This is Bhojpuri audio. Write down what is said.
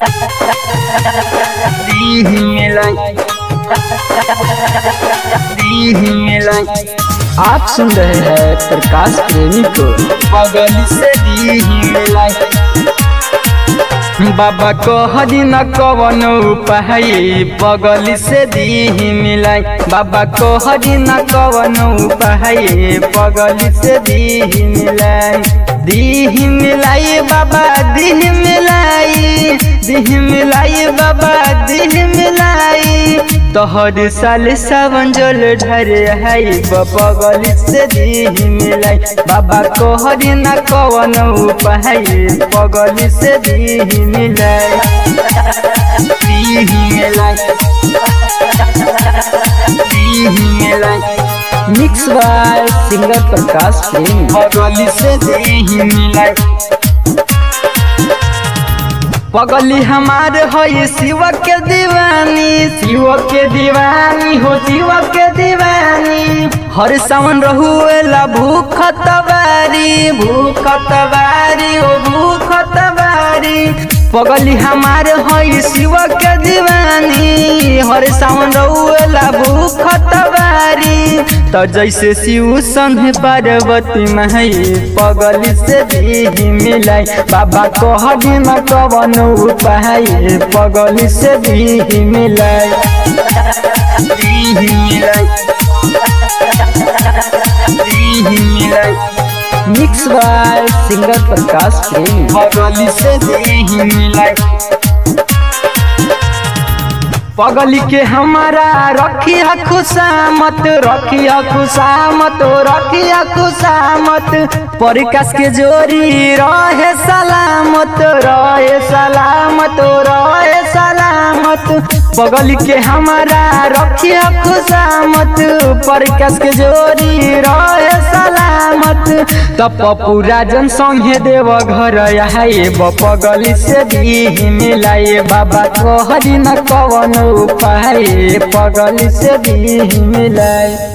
आप सुन रहे हैं प्रकाश प्रेमी को। बगल से बाबा को हरी न कवन उपाय बगल से दी मिलाई। बाबा को हरी न कवन उपाय बगल से दी मिलाई। दी मिलाई बाबा दी मिलाई, दी मिलाई बाबा दी मिलाई। तोहर साल सावन जल ढरे है बगल से दी मिलाई। बाबा को हरी न कवन उपाय बगल से दी मिलाई। दी मिलाई, दी मिलाई। मिक्स बाय सिंगर प्रकाश प्रेमी। बगल से दी मिलाई। पगली हमारे है शिव के दीवानी, शिव के दीवानी हो शिव के दीवानी। हर सावन रहुएला भूख तबारी, भूख तबारी हो भूख तबारी। पगली हमारे है शिव के दीवानी, हर सावन रहुएला भूख तबारी। तो जैसे शिव संग पार्वती माई पगल से दी मिलाई। बाबा को हरी न कवन उपाय पगल से दी मिलाई। दी मिलाई, दी मिलाई। मिक्स बाय सिंगर प्रकाश प्रेमी। बगल से दी मिलाई। पगली के हमारा रखिया खुशामत, रखिया खुशामत, रखिया खुशामत। प्रकाश के जोरी रहे सलामत, रहे सलामत, रहे सलामत। पगली के हमारा रखिया खुशामत, प्रकाश के जोरी रहे सलामत। तब पप्पू राजन संगे देव घर आए पगली से दी मिलाए। बाबा को हरी न कवन उपाय पगल से दी मिलाए।